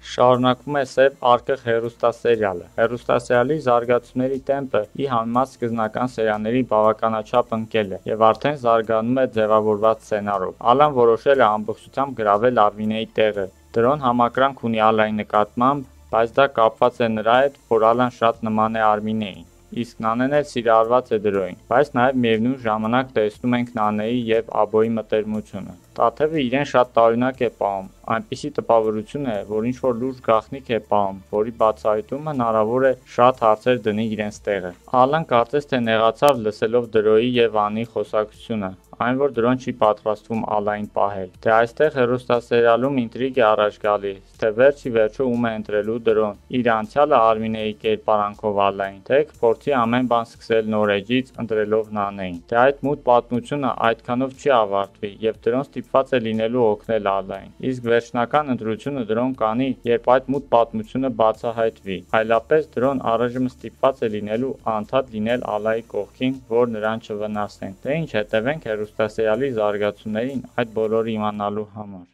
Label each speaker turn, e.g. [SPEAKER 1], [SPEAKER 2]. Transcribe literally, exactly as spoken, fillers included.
[SPEAKER 1] Շարունակվում է «Սև արկղ» հեռուստասերիալը։ Հեռուստասերիալի զարգացումների տեմպը ի համեմատ սկզբնական սերիալների բավականաչափ ընկել է և արդեն զարգանում է ձևավորված սցենարով։ Ալան որոշել է ամբողջությամբ գրավել Արմինեի տեղը։ Դրոն համակրանք ունի Ալանի նկատմամբ, բայց դա կապված է նրա հետ, որ Ալան շատ նման է Արմինեին, իսկ Նանեն էլ սիրահարված է դրոյին, բայց նաև միևնույն ժամանակ տեսնում ենք Նանեի և Աբոյի մտերմությունը։ Տաթևը իրեն շատ տարօրինակ է պահում, այնպիսի տպավորություն է, որ ինչ-որ լուրջ գաղտնիք է պահում, որի բացահայտումը հնարավոր է շատ հարցեր դնի իրենց տեղը։ Ալան կարծես թե նեղացավ լսելով Դրոյի և Անի խոսակցությունը, այն որ Դրոն չի պատրաստվում Ալային պահել։ Դե այստեղ հեռուստասերիալում ինտրիգ է առաջ գալիս, թե վերջ ի վերջո ում է ընտրելու Դրոն՝ իր անցյալը Արմինեի կերպարանքով Ալային, թե կփորձի ամեն բան սկսել նոր էջից՝ ընտրելով Նանեին։ Դե այդ մութ պատմությունը այդքանով չի ավարտվի, և Դրոն ստիպված է լինելու օգնել Ալային, իսկ վերջնական ընտրությունը Դրոն կանի, երբ այդ մութ պատմությունը բացահայտվի, այլապես Դրոն առայժմ ստիպված է լինելու անդադ լինել Ալայի կողքին, որ նրան չվնասեն։ Դե ինչ, հետևենք հեռուստասերիալի զարգացումներին այդ բոլորը իմանալու համար։